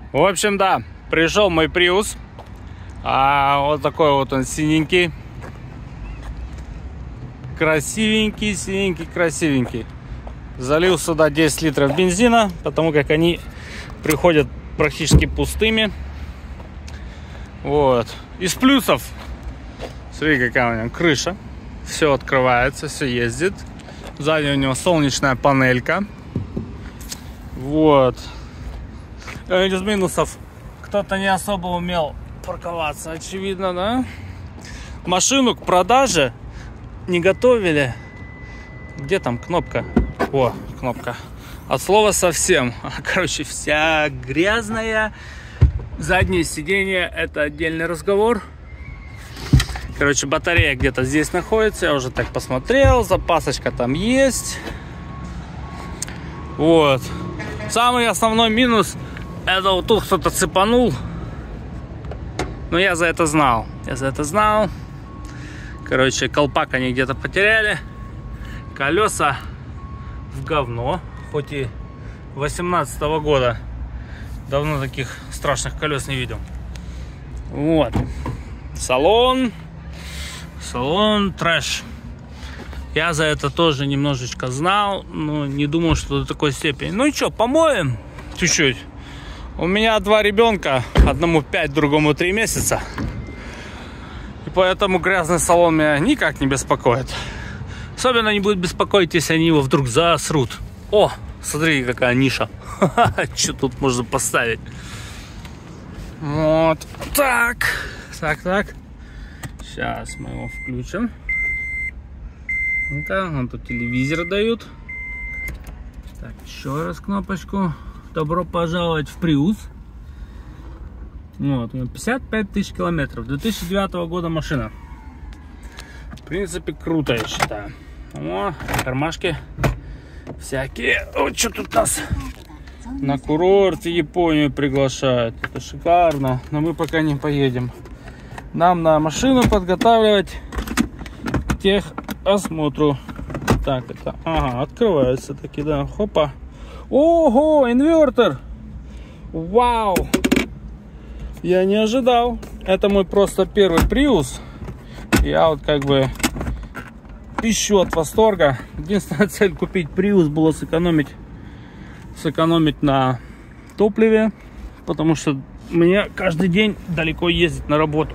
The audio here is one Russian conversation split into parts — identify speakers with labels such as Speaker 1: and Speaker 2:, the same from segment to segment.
Speaker 1: В общем, да, пришел мой Prius. Вот такой вот он синенький. Красивенький, синенький, красивенький. Залил сюда 10 литров бензина, потому как они приходят практически пустыми. Вот. Из плюсов. Смотри, какая у него крыша. Все открывается, все ездит. Сзади у него солнечная панелька. Вот. Из минусов. Кто-то не особо умел парковаться, очевидно, да? Машину к продаже не готовили. Где там кнопка? О, кнопка. От слова совсем. Короче, вся грязная. Заднее сиденье — это отдельный разговор. Короче, батарея где-то здесь находится. Я уже так посмотрел. Запасочка там есть. Вот. Самый основной минус — это вот тут кто-то цепанул. Но я за это знал. Короче, колпак они где-то потеряли. Колеса в говно. Хоть и 18-го года. Давно таких страшных колес не видел. Вот. Салон трэш. Я за это тоже немножечко знал, но не думал, что до такой степени. Ну и что, помоем чуть-чуть. У меня 2 ребенка, одному 5, другому 3 месяца. И поэтому грязный салон меня никак не беспокоит. Особенно не будет беспокоить, если они его вдруг засрут. О, смотри, какая ниша. Что тут можно поставить? Вот так. Сейчас мы его включим. Ну-ка, вон тут телевизор дают. Так, еще раз кнопочку. Добро пожаловать в Prius. Вот, у него 55 тысяч километров. 2009 года машина. В принципе, круто, я считаю. О, кармашки всякие. Вот что тут нас на курорт в Японию приглашают. Это шикарно. Но мы пока не поедем. Нам на машину подготавливать к техосмотру. Так, это... Ага, открывается таки, да. Хопа. Ого, инвертор. Вау. Я не ожидал. Это мой просто первый Prius. Я вот как бы пищу от восторга. Единственная цель купить Prius было сэкономить на топливе. Потому что мне каждый день далеко ездить на работу.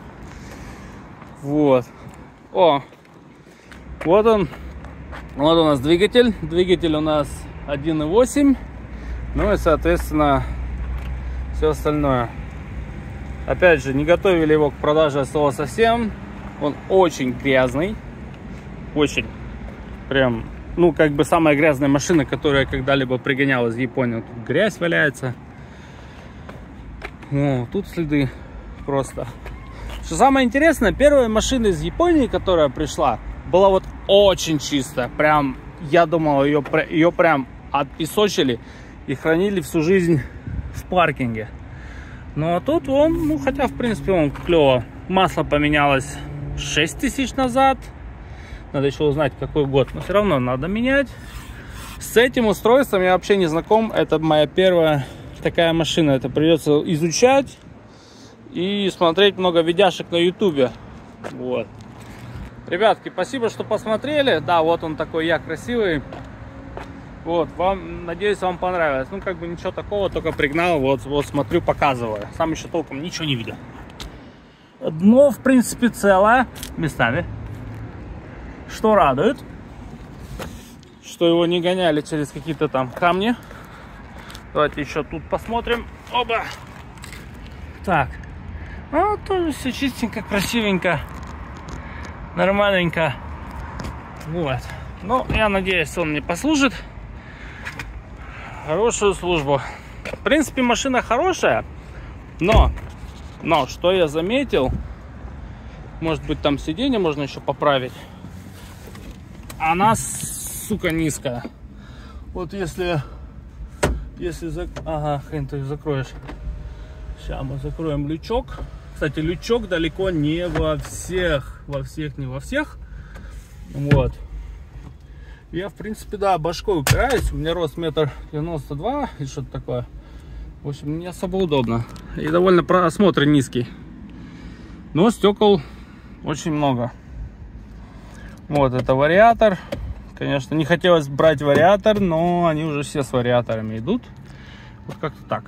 Speaker 1: Вот. О. Вот он. Вот у нас двигатель. Двигатель у нас 1.8. Ну и соответственно все остальное. Опять же, не готовили его к продаже от слова совсем. Он очень грязный. Очень. Прям, ну, как бы самая грязная машина, которая когда-либо пригоняла из Японии. Тут грязь валяется. О, тут следы просто. Что самое интересное, первая машина из Японии, которая пришла, была вот очень чистая. Прям, я думал, ее прям отпесочили и хранили всю жизнь в паркинге. Ну а тут он, ну хотя в принципе он клево. Масло поменялось 6 тысяч назад. Надо еще узнать какой год, но все равно надо менять. С этим устройством я вообще не знаком. Это моя первая такая машина. Это придется изучать и смотреть много видяшек на ютубе. Вот. Ребятки, спасибо, что посмотрели. Да, вот он такой, я красивый. Вот, вам, надеюсь, вам понравилось. Ну, как бы ничего такого, только пригнал, вот смотрю, показываю. Сам еще толком ничего не видел. Дно, в принципе, целое местами. Что радует, что его не гоняли через какие-то там камни. Давайте еще тут посмотрим. Оба! Так. Ну, тоже все чистенько, красивенько. Нормальненько. Вот. Ну, я надеюсь, он мне послужит. Хорошую службу. В принципе, машина хорошая. Но, что я заметил, может быть, там сиденье можно еще поправить. Она, сука, низкая. Вот если ага, хрен ты закроешь. Сейчас мы закроем лючок. Кстати, лючок далеко не во всех. Не во всех. Вот. Я, в принципе, да, башкой упираюсь. У меня рост 1,92 м или что-то такое. В общем, не особо удобно. И довольно просмотр низкий. Но стекол очень много. Вот это вариатор. Конечно, не хотелось брать вариатор, но они уже все с вариаторами идут. Вот как-то так.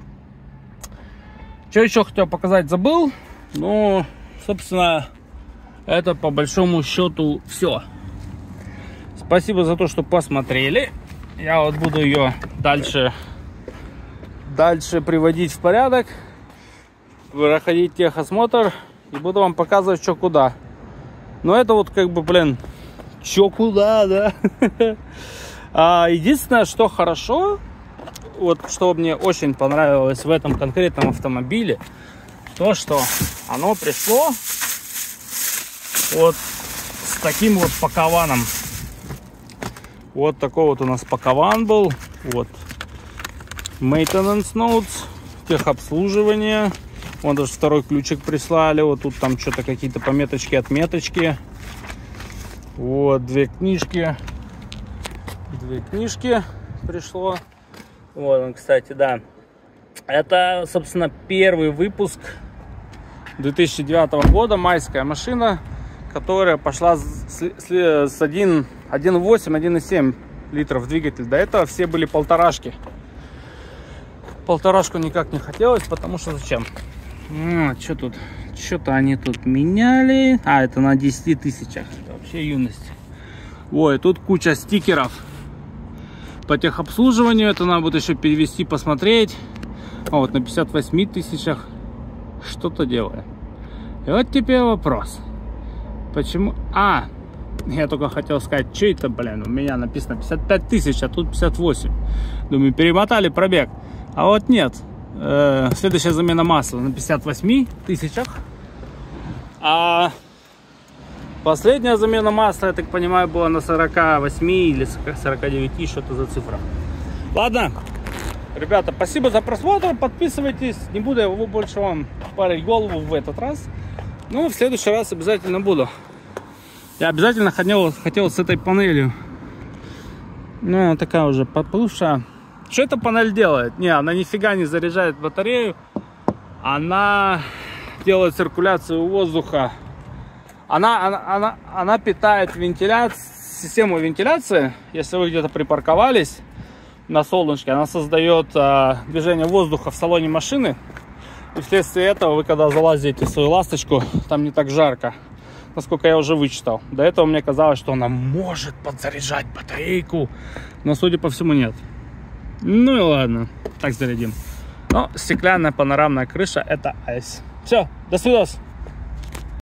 Speaker 1: Что еще хотел показать, забыл. Ну, собственно, это по большому счету все. Спасибо за то, что посмотрели. Я вот буду ее дальше приводить в порядок, проходить техосмотр и буду вам показывать, что куда. Но это вот как бы, блин, что куда, да? Единственное, что хорошо, вот что мне очень понравилось в этом конкретном автомобиле, то, что оно пришло вот с таким вот пакованом. Вот такой вот у нас пакован был. Вот. Maintenance Notes, техобслуживание. Вон даже второй ключик прислали. Вот тут там что-то какие-то пометочки, отметочки. Вот, две книжки пришло. Вот он, кстати, да. Это, собственно, первый выпуск 2009 года. Майская машина, которая пошла с 1.8, 1.7 литров двигатель. До этого все были полторашки. Полторашку никак не хотелось, потому что зачем? Что тут? Что-то они тут меняли. Это на 10 тысячах. Это вообще юность. Ой, тут куча стикеров по техобслуживанию. Это надо будет еще перевести, посмотреть. Вот на 58 тысячах что-то делаю. И вот теперь вопрос. Почему? Я только хотел сказать, что это, блин, у меня написано 55 тысяч, а тут 58. Думаю, перемотали пробег. А вот нет. Следующая замена масла на 58 тысячах. А последняя замена масла, я так понимаю, была на 48 или 49, что-то за цифра. Ладно, ребята, спасибо за просмотр. Подписывайтесь. Не буду я больше вам парить голову в этот раз. Но в следующий раз обязательно буду. Я обязательно хотел с этой панелью. Ну, она такая уже подплывшая. Что эта панель делает? Не, она нифига не заряжает батарею. Она делает циркуляцию воздуха. Она питает систему вентиляции. Если вы где-то припарковались на солнышке, она создает движение воздуха в салоне машины. И вследствие этого вы, когда залазите в свою ласточку, там не так жарко. Насколько я уже вычитал. До этого мне казалось, что она может подзаряжать батарейку. Но, судя по всему, нет. Ну и ладно. Так зарядим. Но стеклянная панорамная крыша — это айс. Все, до свидания.